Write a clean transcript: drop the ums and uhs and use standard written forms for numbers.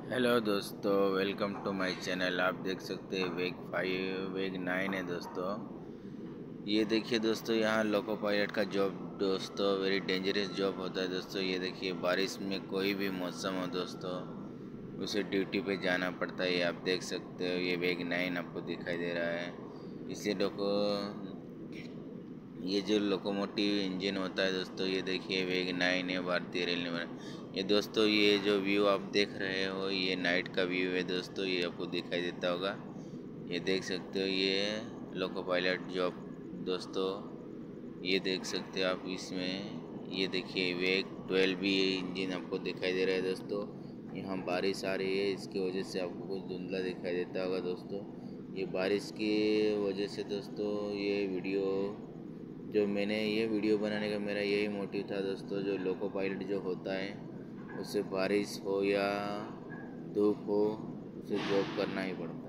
Hello दोस्तों, welcome to my channel. आप देख सकते हैं वेग 9 है दोस्तों। ये देखिए दोस्तों, यहाँ लोको पायलट का जॉब दोस्तों वेरी डेंजरस जॉब होता है दोस्तों। ये देखिए, बारिश में कोई भी मौसम हो दोस्तों, उसे ड्यूटी पे जाना पड़ता है। ये आप देख सकते हो, ये वेग 9 आपको दिखाई दे रहा है। इसलिए ये जो लोकोमोटिव इंजन होता है दोस्तों, ये देखिए वेग 9 है, भारतीय रेल निगम। ये दोस्तों, ये जो व्यू आप देख रहे हो, ये नाइट का व्यू है दोस्तों। ये आपको दिखाई देता होगा, ये देख सकते हो, ये लोको पायलट जॉब दोस्तों। ये देख सकते हो आप इसमें। ये देखिए वेग 12 भी इंजन आपको दिखाई दे रहा है दोस्तों। यहाँ बारिश आ रही है, इसकी वजह से आपको कुछ धुंधला दिखाई देता होगा दोस्तों। ये बारिश की वजह से दोस्तों, ये वीडियो बनाने का मेरा यही मोटिव था दोस्तों। जो लोको पायलट जो होता है, उससे बारिश हो या धूप हो, उसे जॉब करना ही पड़ता है।